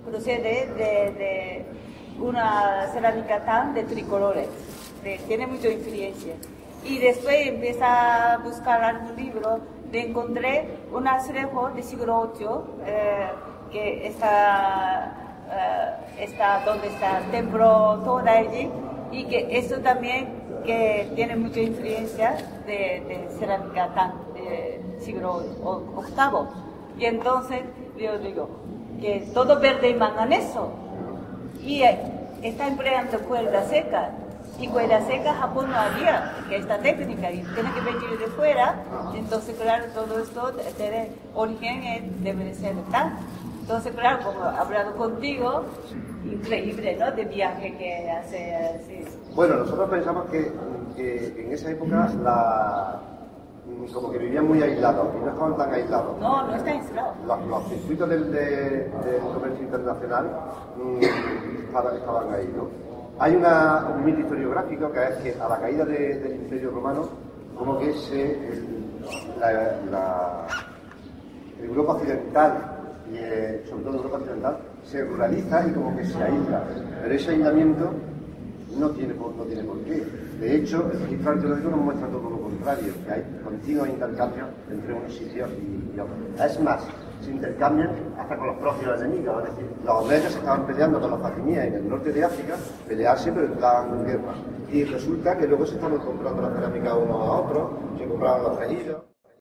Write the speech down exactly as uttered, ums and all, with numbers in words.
procede de, de una cerámica tan de tricolores, de, tiene mucha influencia. Y después empieza a buscar algún libro, le encontré un azulejo del siglo ocho, eh, que está, eh, está donde está el templo Todaiji, y que eso también que tiene mucha influencia de, de cerámica tan de siglo octavo. Y entonces yo digo que todo verde y manganeso, y eh, está empleando cuerda seca. Y cuerda seca Japón no había, que esta técnica, y tiene que venir de fuera, entonces claro, todo esto tiene origen, eh, debe de ser tal. Entonces claro, como he hablado contigo, increíble, ¿no?, de viaje que hace así. Bueno, nosotros pensamos que, que en esa época la, como que vivían muy aislados, y no estaban tan aislados. No, no está aislado. Los, los circuitos del, de, del comercio internacional mmm, estaban, estaban ahí, ¿no? Hay una, un mito historiográfico que es que a la caída de, del Imperio Romano, como que se, el, la, la Europa Occidental, y eh, sobre todo Europa Occidental, se ruraliza y como que se aísla. Pero ese aislamiento no tiene, no tiene por qué. De hecho, el registro arqueológico nos muestra todo lo contrario, que hay continuos intercambios entre unos sitios y, y otros. Es más, se intercambian hasta con los propios enemigos, es decir, los omeyas estaban peleando con los fatimíes en el norte de África, pelearse pero estaban en guerra. Y resulta que luego se estaban comprando la cerámica unos a otros, se compraban los tejidos.